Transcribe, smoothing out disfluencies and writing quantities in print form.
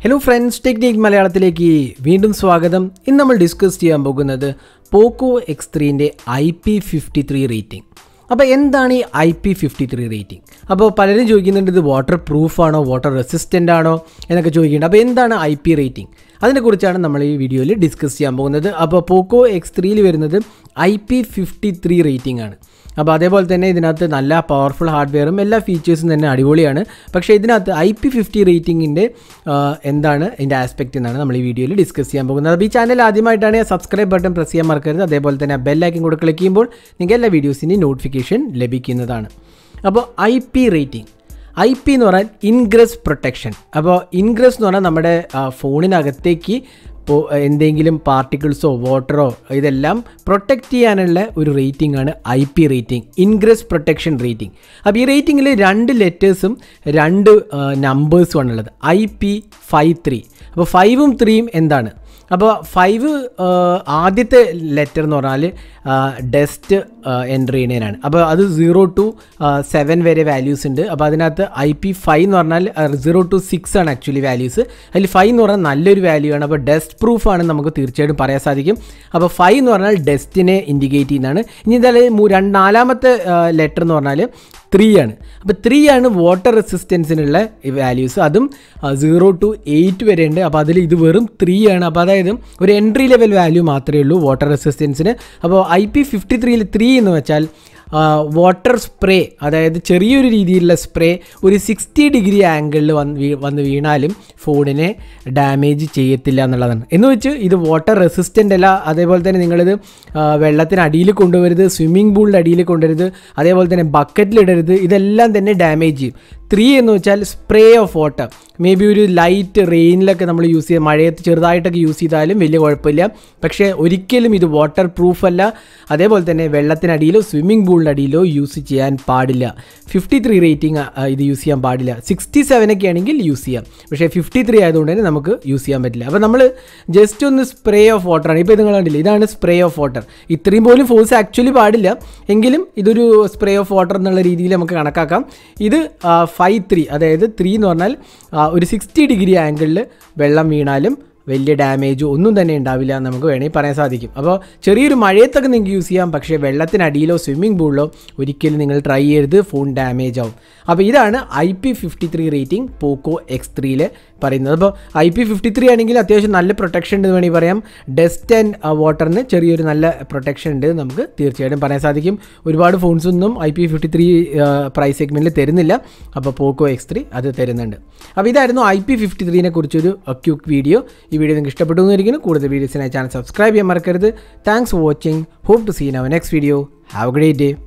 Hello friends, Technique Malayalamത്തിലേക്ക് വീണ്ടും സ്വാഗതം. ഇന്ന് നമ്മൾ ഡിസ്കസ് ചെയ്യാൻ പോകുന്നത് Poco X3ന്റെ IP53 റേറ്റിംഗ്. അപ്പോൾ എന്താണ് ഈ IP53 റേറ്റിംഗ്? അപ്പോൾ പലരും ചോദിക്കുന്നുണ്ട് ഇത് വാട്ടർ പ്രൂഫ് ആണോ വാട്ടർ റെസിസ്റ്റൻ്റ് ആണോ എന്നൊക്കെ ചോദിക്കുന്നുണ്ട്. അപ്പോൾ എന്താണ് IP റേറ്റിംഗ്? അതിനെക്കുറിച്ചാണ് നമ്മൾ ഈ വീഡിയോയിൽ ഡിസ്കസ് ചെയ്യാൻ പോകുന്നത്. അപ്പോൾ Poco X3ൽ വരുന്നത് IP53 റേറ്റിംഗ് ആണ്. അപ്പോൾ അതേപോലെ തന്നെ ഇതിനകത്ത് നല്ല പവർഫുൾ ഹാർഡ്വെയറും എല്ലാ ഫീച്ചേഴ്സും തന്നെ അടിപൊളിയാണ്. പക്ഷേ ഇതിനകത്ത് IP50 റേറ്റിംഗിൻ്റെ എന്താണ് ഇതിൻ്റെ ആസ്പെക്റ്റ് എന്നാണ് നമ്മൾ ഈ വീഡിയോയിൽ ഡിസ്കസ് ചെയ്യാൻ പോകുന്നത്. അപ്പോൾ ഈ ചാനൽ ആദ്യമായിട്ടാണ് സബ്സ്ക്രൈബ് ബട്ടൺ പ്രസ് ചെയ്യാൻ മറക്കരുത്. അതേപോലെ തന്നെ ബെല്ലൈക്കൻ കൂടെ ക്ലിക്ക് ചെയ്യുമ്പോൾ നിങ്ങൾക്ക് എല്ലാ വീഡിയോസിൻ്റെയും നോട്ടിഫിക്കേഷൻ ലഭിക്കുന്നതാണ്. അപ്പോൾ IP റേറ്റിംഗ്, IP എന്ന് പറഞ്ഞാൽ ഇൻഗ്രസ് പ്രൊട്ടക്ഷൻ. അപ്പോൾ ഇൻഗ്രസ് എന്ന് പറഞ്ഞാൽ നമ്മുടെ ഫോണിനകത്തേക്ക് എന്തെങ്കിലും പാർട്ടിക്കിൾസോ വാട്ടറോ ഇതെല്ലാം പ്രൊട്ടക്റ്റ് ചെയ്യാനുള്ള ഒരു റേറ്റിംഗ് ആണ് IP rating, ingress protection rating. അപ്പോൾ ഈ റേറ്റിംഗിൽ 2 ലെറ്റേഴ്സും 2 നമ്പേഴ്സും ആണുള്ളത്. IP53. അപ്പോൾ 5ഉം 3ഉം എന്താണ്? അപ്പോൾ 5 ആദ്യത്തെ ലെറ്റർ എന്ന് പറഞ്ഞാൽ ഡസ്റ്റ് എൻ്റർ ചെയ്യുന്നതിനാണ്. അപ്പോൾ അത് 0 to 7 വരെ വാല്യൂസ് ഉണ്ട്. അപ്പോൾ അതിനകത്ത് IP5 എന്ന് പറഞ്ഞാൽ 0 to 6 ആണ് ആക്ച്വലി വാല്യൂസ്. അതിൽ 5 എന്ന് പറഞ്ഞാൽ നല്ലൊരു വാല്യൂ ആണ്. അപ്പോൾ ഡസ്റ്റ് പ്രൂഫ് ആണ് നമുക്ക് തീർച്ചയായിട്ടും പറയാൻ സാധിക്കും. അപ്പോൾ 5 എന്ന് പറഞ്ഞാൽ ഡസ്റ്റിനെ ഇൻഡിക്കേറ്റ് ചെയ്യുന്നതാണ്. ഇനി എന്തായാലും 4ാമത്തെ ലെറ്റർ എന്ന് പറഞ്ഞാൽ 3 ആണ്. അപ്പോൾ 3 ആണ് വാട്ടർ റെസിസ്റ്റൻസിനുള്ള വാല്യൂസ്. അതും 0 to 8 വരെ ഉണ്ട്. അപ്പോൾ അതിൽ ഇത് വെറും 3 ആണ്. അപ്പോൾ അതായത് ഒരു എൻട്രി ലെവൽ വാല്യൂ മാത്രമേ ഉള്ളൂ വാട്ടർ റെസിസ്റ്റൻസിന്. അപ്പോൾ IP53ൽ 3 എന്ന് വെച്ചാൽ വാട്ടർ സ്പ്രേ, അതായത് ചെറിയൊരു രീതിയിലുള്ള സ്പ്രേ ഒരു 60 ഡിഗ്രി ആംഗിളിൽ വന്ന് വീണാലും ഫോണിനെ ഡാമേജ് ചെയ്യത്തില്ല എന്നുള്ളതാണ്. എന്ന് വെച്ച് ഇത് വാട്ടർ റെസിസ്റ്റൻ്റ് അല്ല. അതേപോലെ തന്നെ നിങ്ങളിത് വെള്ളത്തിനടിയിൽ കൊണ്ടുവരുത്, സ്വിമ്മിംഗ് പൂളിൻ്റെ അടിയിൽ കൊണ്ടുവരുത്, അതേപോലെ തന്നെ ബക്കറ്റിലിടരുത്. ഇതെല്ലാം തന്നെ ഡാമേജ് ചെയ്യും. 3 എന്ന് വെച്ചാൽ spray of water, maybe ഒരു ലൈറ്റ് റെയിനിലൊക്കെ നമ്മൾ യൂസ് ചെയ്യുക, മഴയത്ത് ചെറുതായിട്ടൊക്കെ യൂസ് ചെയ്താലും വലിയ കുഴപ്പമില്ല. പക്ഷേ ഒരിക്കലും ഇത് വാട്ടർ പ്രൂഫ് അല്ല. അതേപോലെ തന്നെ വെള്ളത്തിനടിയിലോ സ്വിമ്മിംഗ് പൂളിൻ്റെ അടിയിലോ യൂസ് ചെയ്യാൻ പാടില്ല. 53 റേറ്റിംഗ് ഇത് യൂസ് ചെയ്യാൻ പാടില്ല. 67 ആണെങ്കിൽ യൂസ് ചെയ്യാം. പക്ഷേ 53 ആയതുകൊണ്ട് തന്നെ നമുക്ക് യൂസ് ചെയ്യാൻ പറ്റില്ല. അപ്പോൾ നമ്മൾ ജസ്റ്റ് ഒന്ന് സ്പ്രേ ഓഫ് വാട്ടറാണ്. ഇപ്പോൾ നിങ്ങൾ കണ്ടില്ല, ഇതാണ് സ്പ്രേ ഓഫ് വാട്ടർ. ഇത്രയും പോലും ഫോഴ്സ് ആക്ച്വലി പാടില്ല, എങ്കിലും ഇതൊരു സ്പ്രേ ഓഫ് വാട്ടർ എന്നുള്ള രീതിയിൽ നമുക്ക് കണക്കാക്കാം. ഇത് 5-3, അതായത് 3 എന്ന് പറഞ്ഞാൽ ഒരു 60 ഡിഗ്രി ആംഗിളിൽ വെള്ളം വീണാലും വലിയ ഡാമേജോ ഒന്നും തന്നെ ഉണ്ടാവില്ല എന്ന് നമുക്ക് വേണമെങ്കിൽ പറയാൻ സാധിക്കും. അപ്പോൾ ചെറിയൊരു മഴയത്തൊക്കെ നിങ്ങൾക്ക് യൂസ് ചെയ്യാം, പക്ഷേ വെള്ളത്തിനടിയിലോ സ്വിമ്മിംഗ് പൂളിലോ ഒരിക്കലും നിങ്ങൾ ട്രൈ ചെയ്യരുത്, ഫോൺ ഡാമേജ് ആവും. അപ്പോൾ ഇതാണ് IP53 റേറ്റിംഗ് Poco X3ൽ പറയുന്നത്. അപ്പോൾ IP53 ആണെങ്കിൽ അത്യാവശ്യം നല്ല പ്രൊട്ടക്ഷൻ ഉണ്ട് വേണമെങ്കിൽ പറയാം. ഡസ്റ്റ് ആൻഡ് വാട്ടറിന് ചെറിയൊരു നല്ല പ്രൊട്ടക്ഷൻ ഉണ്ട് നമുക്ക് തീർച്ചയായിട്ടും പറയാൻ സാധിക്കും. ഒരുപാട് ഫോൺസൊന്നും IP53 പ്രൈസ് സെഗ്മെൻറ്റിൽ തരുന്നില്ല. അപ്പോൾ Poco X3 അത് തരുന്നുണ്ട്. അപ്പോൾ ഇതായിരുന്നു IP53നെ കുറിച്ചൊരു ക്വിക്ക് വീഡിയോ. ഈ വീഡിയോ നിങ്ങൾക്ക് ഇഷ്ടപ്പെട്ടു എന്നിരിക്കുന്നു. കൂടുതൽ വീഡിയോസിനായി ചാനൽ സബ്സ്ക്രൈബ് ചെയ്യാൻ മറക്കരുത്. Thanks for watching. Hope to see in our next video. Have a great day.